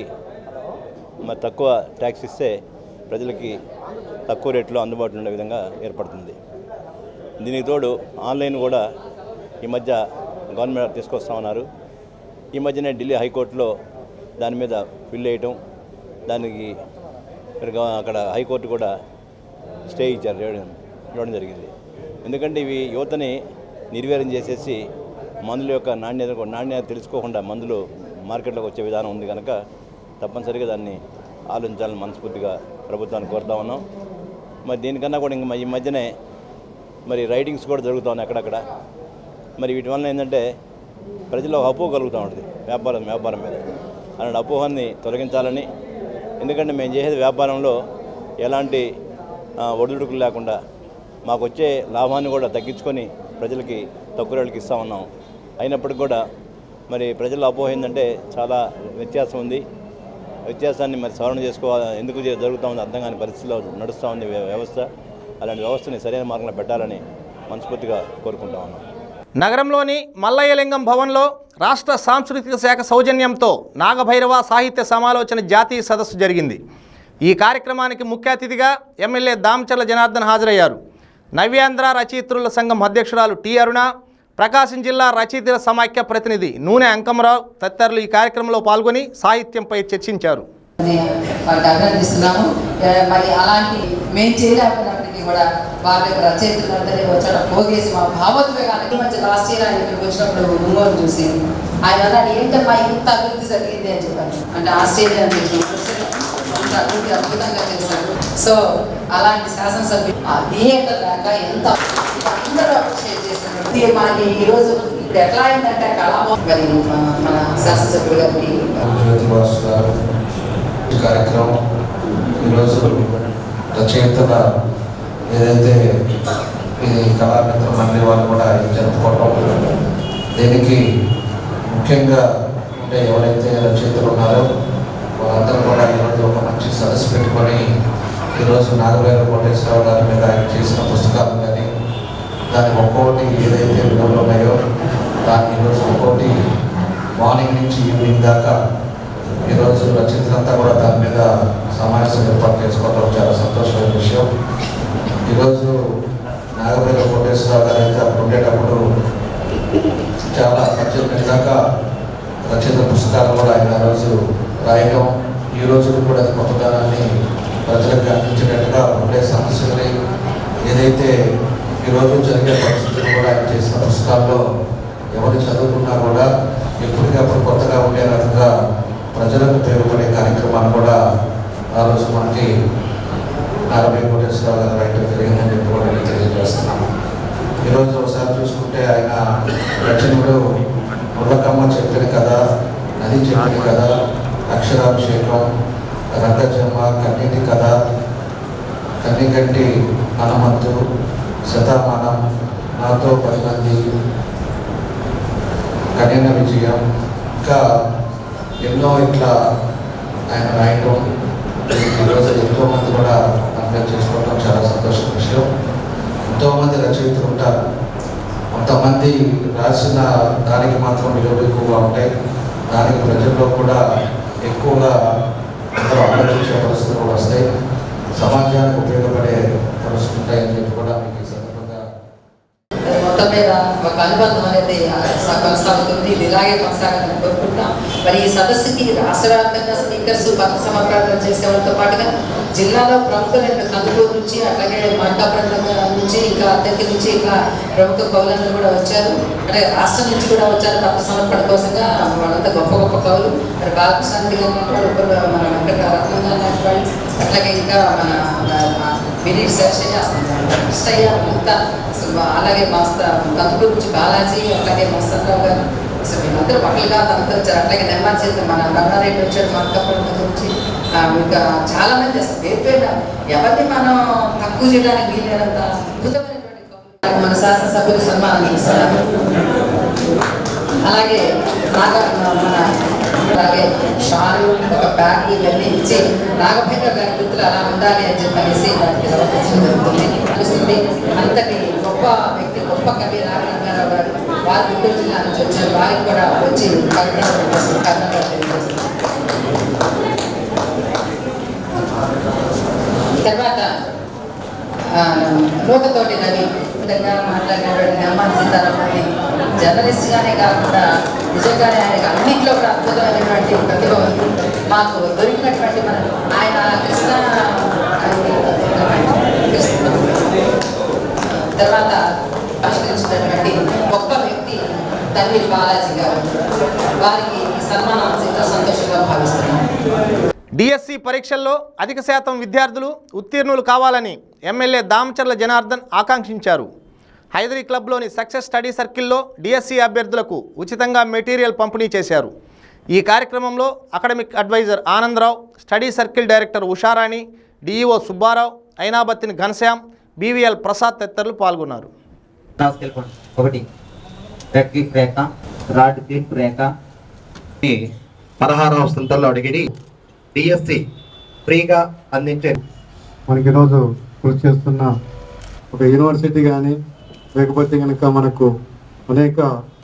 మరి తక్కువ ట్యాక్స్ ఇస్తే ప్రజలకి తక్కువ రేట్లో అందుబాటులో ఉండే విధంగా ఏర్పడుతుంది. దీనికి తోడు ఆన్లైన్ కూడా ఈ మధ్య గవర్నమెంట్ తీసుకొస్తా ఉన్నారు. ఈ మధ్యనే ఢిల్లీ హైకోర్టులో దాని మీద బిల్లు వేయటం, దానికి అక్కడ హైకోర్టు కూడా స్టే ఇచ్చారు ఇవ్వడం జరిగింది. ఎందుకంటే ఇవి యువతని నిర్వీర్యం చేసేసి మందుల యొక్క నాణ్యత నాణ్యత తెలుసుకోకుండా మందులు మార్కెట్లోకి వచ్చే విధానం ఉంది కనుక తప్పనిసరిగా దాన్ని ఆలోచించాలని మనస్ఫూర్తిగా ప్రభుత్వాన్ని కోరుతా ఉన్నాం. మరి దీనికన్నా కూడా ఇంకా ఈ మధ్యనే మరి రైటింగ్స్ కూడా జరుగుతూ ఉన్నాయి అక్కడక్కడ. మరి వీటి వల్ల ఏంటంటే ప్రజల్లో అపోహ కలుగుతూ ఉంటుంది వ్యాపారం వ్యాపారం మీద. అలాంటి అపోహాన్ని తొలగించాలని, ఎందుకంటే మేము చేసేది వ్యాపారంలో ఎలాంటి ఒడిదుడుకులు లేకుండా మాకు వచ్చే లాభాన్ని కూడా తగ్గించుకొని ప్రజలకి తక్కువ రేట్లకి ఇస్తూ ఉన్నాం. అయినప్పటికీ కూడా మరి ప్రజల అపోహ ఏంటంటే చాలా వ్యత్యాసం ఉంది. వ్యత్యాసాన్ని మరి సవరణ చేసుకోవాలి, ఎందుకు జరుగుతూ ఉంది అర్థం కాని పరిస్థితిలో నడుస్తూ ఉంది వ్యవస్థ. అలాంటి వ్యవస్థని సరైన మార్గంలో పెట్టాలని మనస్ఫూర్తిగా కోరుకుంటా ఉన్నాం. నగరంలోని మల్లయ్యలింగం భవన్లో రాష్ట్ర సాంస్కృతిక శాఖ సౌజన్యంతో నాగభైరవ సాహిత్య సమాలోచన జాతీయ సదస్సు జరిగింది. ఈ కార్యక్రమానికి ముఖ్య అతిథిగా ఎమ్మెల్యే దామచర్ల జనార్దన్ హాజరయ్యారు. నవ్యాంధ్ర రచయిత్రుల సంఘం అధ్యక్షురాలు టి అరుణ, ప్రకాశం జిల్లా రచయితల సమాఖ్య ప్రతినిధి నూనె అంకమరావు తదితరులు ఈ కార్యక్రమంలో పాల్గొని సాహిత్యంపై చర్చించారు. అభినందిస్తున్నాము. మరి అలాంటి మేము చేయలేకపోయినప్పటికీ కూడా వాళ్ళ యొక్క రచయితలందరినీ వచ్చాడు పోగేసి మా భావోద్వేగానికి మధ్య లాస్ట్ ఇయర్ ఆయన ఇక్కడికి వచ్చినప్పుడు ఒంగోలు చూసి ఆయన అన్నాడు ఏంటమ్మా ఇంత అభివృద్ధి జరిగింది అని చెప్పారు. అంటే ఆస్ట్రేలియా అంత అభివృద్ధి అద్భుతంగా చేశారు. సో అలాంటి శాసనసభ్యులు ఆ థియేటర్ లేక ఎంత అందరూ అప్రిషియేట్ చేశారు. మనకి ఈరోజు ఇప్పుడు ఎట్లా అయిందంటే కళామో మరి మన శాసనసభ్యులు గారికి కార్యక్రమం ఈరోజు రచయితల ఏదైతే ఇది కళామిత్ర మండలి వాళ్ళు కూడా జరుపుకోవటం, దీనికి ముఖ్యంగా అంటే ఎవరైతే రచయితలు ఉన్నారో వాళ్ళందరూ కూడా ఈరోజు ఒక మంచి సదస్సు పెట్టుకొని ఈరోజు నాగవేల కోటేశ్వరరావు గారి మీద ఆయన చేసిన పుస్తకాలు కానీ దానికి ఒక్కొక్కటి ఏదైతే విలువలు ఉన్నాయో దాన్ని ఈరోజు ఒక్కొక్కటి మార్నింగ్ నుంచి ఈవినింగ్ దాకా ఈరోజు రచయితలంతా కూడా దాని మీద సమావేశం ఏర్పాటు చేసుకోవడం చాలా సంతోషమైన విషయం. ఈరోజు నాగవేల కోటేశ్వరరావు గారు అయితే అప్పుడు ఉండేటప్పుడు చాలా పద్దెనిమిది దాకా రచయిత పుస్తకాలు కూడా ఆయన ఆ రోజు రాయటం, ఈ రోజు కూడా అది గొప్పతనాన్ని ప్రజలకు అందించేటట్టుగా ఉండే సమస్యలని ఏదైతే ఈరోజు జరిగే పరిస్థితులు కూడా ఆయన చేసిన పుస్తకాల్లో రచనలు ముల్లకమ్మ చెప్పిన కథ, నది చెప్పిన కథ, అక్షరాభిషేకం, రంగజమ్మ, కన్నీటి కథ, కన్నిగంటి హనుమంతు, శతమానం, నాతో పది మంది, కఠిన విజయం, ఇంకా ఎన్నో ఇట్లా ఆయన రాయటం ఈరోజు ఎంతోమంది కూడా అర్థం చేసుకోవడం చాలా సంతోషం విషయం. ఎంతోమంది రచయితలు ఉంటారు, కొంతమంది రాసిన దానికి మాత్రం విలువలు ఎక్కువగా ఉంటాయి, దానికి ప్రజల్లో కూడా ఎక్కువగా అందరూ ఆలోచించే పరిస్థితులు కూడా వస్తాయి, సమాజానికి ఉపయోగపడే పరిస్థితులు ఉంటాయని చెప్పి కూడా మీకు ఈ సందర్భంగా మొత్తం మీద ఒక అనుబంధం అనేది కొనసాగుతుంది. ఇది ఇలాగే కొనసాగాలని కోరుకుంటున్నాం. మరి ఈ సదస్సుకి రాష్ట్ర వ్యాప్తంగా స్పీకర్స్ పత్ర సమర్పణ చేసేవాళ్ళతో పాటుగా జిల్లాలో ప్రముఖులైన కందుకూరు నుంచి, అట్లాగే మార్కాపురం నుంచి, ఇంకా అద్దెకి నుంచి ఇట్లా ప్రముఖ కవులందరూ కూడా వచ్చారు. అంటే రాష్ట్రం నుంచి కూడా వచ్చారు పత్ర సమర్పణ కోసంగా. వాళ్ళంతా గొప్ప గొప్ప కవులు. మరి బాలకృష్ణ గారు, మన వెంకట రత్నం గారు వాళ్ళు, అట్లాగే ఇంకా మన బిరీడ్ శేషయ్య, కృష్ణయ్య, అంతా అలాగే మస్త కందుకూరు నుంచి బాలాజీ, అట్లాగే మస్తరావు గారు, అసలు వీళ్ళందరూ ఒకళ్ళు కాదు అంతా వచ్చారు. అట్లాగే నెమ్మార్ చేత మన రంగారెడ్డి వచ్చాడు, మార్కాపురం నుంచి, ఇంకా చాలా మంది అసలు పేరు పేరు ఎవరిని మనం తక్కువ చేయడానికి వీలైనంత అద్భుతమైనటువంటి మన శాసనసభ్యులు సన్మానం చేస్తున్నారు. అలాగే నాగా మన అలాగే షాలు, ఒక బ్యాగ్ ఇవన్నీ ఇచ్చి నాగభైరవ్ గారి గుర్తులు అలా ఉండాలి అని చెప్పనేసి వాటికి సమర్పించడం జరుగుతుంది. తెలుస్తుంది అంతటి గొప్ప వ్యక్తి, గొప్ప కవి నాగరంగారావు గారు, వారి గుంటూరు జిల్లా నుంచి వచ్చారు. వారికి కూడా వచ్చి కర్ణాటక తెలియజేస్తారు. తర్వాత లోకతోటి రవి విధంగా మాట్లాడినటువంటి నెమ్మాని సీతారామని జర్నలిస్ట్గానే కాకుండా నిజంగానే ఆయనకు అన్నింటిలో కూడా అద్భుతమైనటువంటి ప్రతిభ ఉంది. మాకు దొరికినటువంటి మన ఆయన కృష్ణ తర్వాత ఆవిష్కరించినటువంటి గొప్ప వ్యక్తి తల్లి బాలాజీ గారు. వారికి ఈ సన్మానం ఎంతో సంతోషంగా భావిస్తున్నాం. డిఎస్సి పరీక్షల్లో అధిక శాతం విద్యార్థులు ఉత్తీర్ణులు కావాలని ఎమ్మెల్యే దామచర్ల జనార్దన్ ఆకాంక్షించారు. హైదరీ క్లబ్లోని సక్సెస్ స్టడీ సర్కిల్లో డిఎస్సి అభ్యర్థులకు ఉచితంగా మెటీరియల్ పంపిణీ చేశారు. ఈ కార్యక్రమంలో academic advisor Anandarao, study circle director Usharani, DEO Subbarao, Ainabattini Ghanshyam, BVL Prasad తదితరులు పాల్గొన్నారు. ఒకటి రెడ్ క్లిప్ రేఖ, రాడ్ క్లిప్ రేఖ పదహారవ సంతల్లో అడిగి డిఎస్సి ఫ్రీగా అందించే మనకి ఈరోజు కృషి చేస్తున్న ఒక యూనివర్సిటీ కానీ లేకపోతే కనుక మనకు అనేక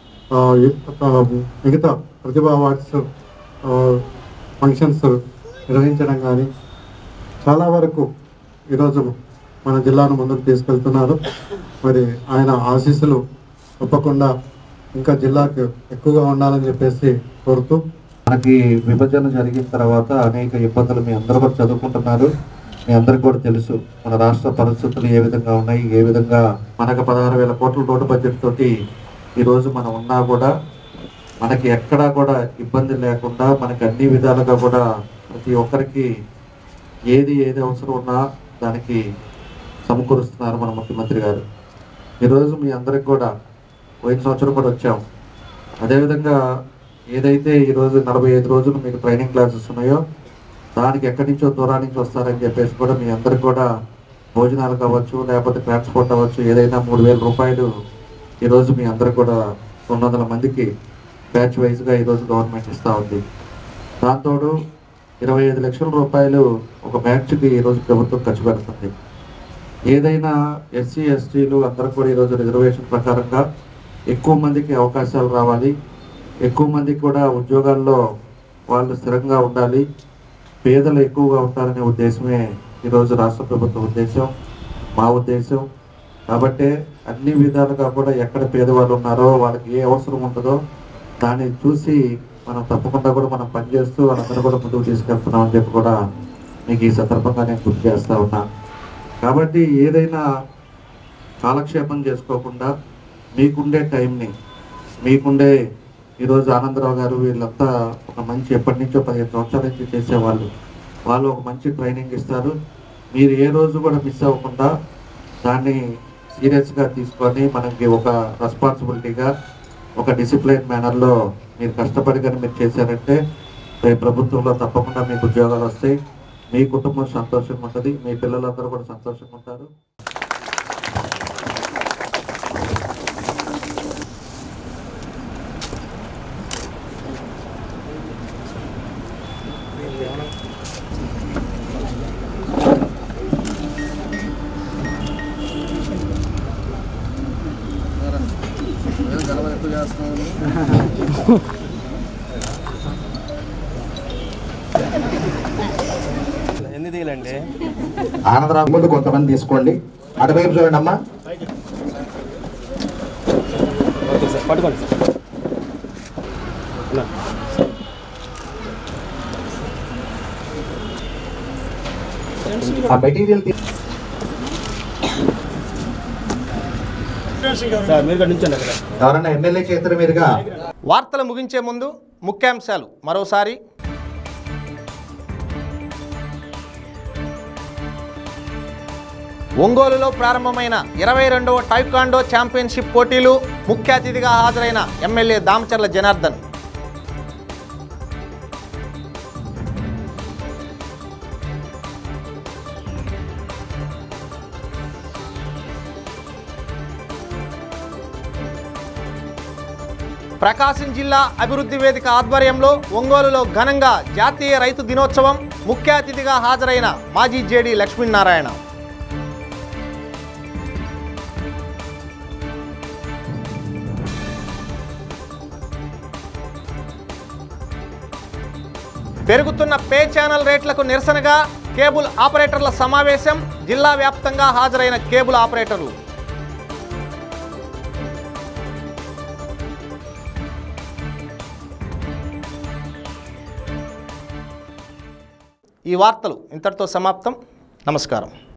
మిగతా ప్రతిభా అవార్డ్స్ ఫంక్షన్స్ నిర్వహించడం కానీ చాలా వరకు ఈరోజు మన జిల్లాను ముందుకు తీసుకెళ్తున్నారు. మరి ఆయన ఆశీస్సులు తప్పకుండా ఇంకా జిల్లాకు ఎక్కువగా ఉండాలని చెప్పేసి కోరుతూ, మనకి విభజన జరిగిన తర్వాత అనేక ఇబ్బందులు మీ అందరూ కూడా చదువుకుంటున్నారు. మీ అందరికి కూడా తెలుసు మన రాష్ట్ర పరిస్థితులు ఏ విధంగా ఉన్నాయి, ఏ విధంగా మనకు పదహారు వేల కోట్ల రోడ్డు బడ్జెట్ తోటి ఈరోజు మనం ఉన్నా కూడా మనకి ఎక్కడా కూడా ఇబ్బంది లేకుండా మనకి అన్ని విధాలుగా కూడా ప్రతి ఒక్కరికి ఏది ఏది అవసరం ఉన్నా దానికి సమకూరుస్తున్నారు మన ముఖ్యమంత్రి గారు. ఈరోజు మీ అందరికి కూడా పోయిన సంవత్సరం కూడా వచ్చాం. అదేవిధంగా ఏదైతే ఈరోజు నలభై ఐదు రోజులు మీకు ట్రైనింగ్ క్లాసెస్ ఉన్నాయో దానికి ఎక్కడి నుంచో దూరం నుంచి వస్తారని చెప్పేసి కూడా మీ అందరికి కూడా భోజనాలు కావచ్చు, లేకపోతే ట్రాన్స్పోర్ట్ అవ్వచ్చు, ఏదైనా మూడు వేల రూపాయలు ఈరోజు మీ అందరికి కూడా రెండు వందల మందికి బ్యాచ్ వైజ్గా ఈరోజు గవర్నమెంట్ ఇస్తూ ఉంది. దాంతోడు ఇరవై ఐదు లక్షల రూపాయలు ఒక బ్యాచ్కి ఈరోజు ప్రభుత్వం ఖర్చు పెడుతుంది. ఏదైనా ఎస్సీ ఎస్టీలు అందరికి కూడా ఈరోజు రిజర్వేషన్ ప్రకారంగా ఎక్కువ మందికి అవకాశాలు రావాలి, ఎక్కువ మందికి కూడా ఉద్యోగాల్లో వాళ్ళు స్థిరంగా ఉండాలి, పేదలు ఎక్కువగా ఉంటారనే ఉద్దేశమే ఈరోజు రాష్ట్ర ప్రభుత్వ ఉద్దేశం, మా ఉద్దేశం. కాబట్టి అన్ని విధాలుగా కూడా ఎక్కడ పేదవాళ్ళు ఉన్నారో వాళ్ళకి ఏ అవసరం ఉంటుందో దాన్ని చూసి మనం తప్పకుండా కూడా మనం పనిచేస్తూ వాళ్ళందరూ కూడా ముందుకు తీసుకెళ్తున్నామని చెప్పి కూడా మీకు ఈ సందర్భంగా నేను గుర్తు చేస్తూ ఉన్నా. కాబట్టి ఏదైనా కాలక్షేపం చేసుకోకుండా మీకుండే టైంని, మీకుండే ఈరోజు ఆనందరావు గారు వీళ్ళంతా ఒక మంచి ఎప్పటి నుంచో పదిహేను సంవత్సరాల నుంచి చేసేవాళ్ళు, వాళ్ళు ఒక మంచి ట్రైనింగ్ ఇస్తారు. మీరు ఏ రోజు కూడా మిస్ అవ్వకుండా దాన్ని సీరియస్గా తీసుకొని మనకి ఒక రెస్పాన్సిబిలిటీగా ఒక డిసిప్లైన్ మేనర్లో మీరు కష్టపడి కానీ మీరు చేశారంటే రేపు ప్రభుత్వంలో తప్పకుండా మీకు ఉద్యోగాలు వస్తాయి, మీ కుటుంబం సంతోషంగా ఉంటుంది, మీ పిల్లలందరూ కూడా సంతోషంగా ఉంటారు. ఎన్ని తీయాలండి? ఆనందరావు ముందు కొంతమంది తీసుకోండి, అటువైపు చూడండి అమ్మా. ఓకే సార్, పట్టుకోండి సార్. ఆ మెటీరియల్ ఎవరన్నా ఎమ్మెల్యే చేతుల మీదుగా. వార్తలు ముగించే ముందు ముఖ్యాంశాలు మరోసారి. ఒంగోలులో ప్రారంభమైన ఇరవై రెండవ టైక్వాండో ఛాంపియన్షిప్ పోటీలు, ముఖ్య అతిథిగా హాజరైన ఎమ్మెల్యే దామచర్ల జనార్దన్. ప్రకాశం జిల్లా అభివృద్ధి వేదిక ఆధ్వర్యంలో ఒంగోలులో ఘనంగా జాతీయ రైతు దినోత్సవం, ముఖ్య అతిథిగా హాజరైన మాజీ జేడీ లక్ష్మీనారాయణ. పెరుగుతున్న పే ఛానల్ రేట్లకు నిరసనగా కేబుల్ ఆపరేటర్ల సమావేశం, జిల్లా వ్యాప్తంగా హాజరైన కేబుల్ ఆపరేటర్లు. ఈ వార్తలు ఇంతటితో సమాప్తం. నమస్కారం.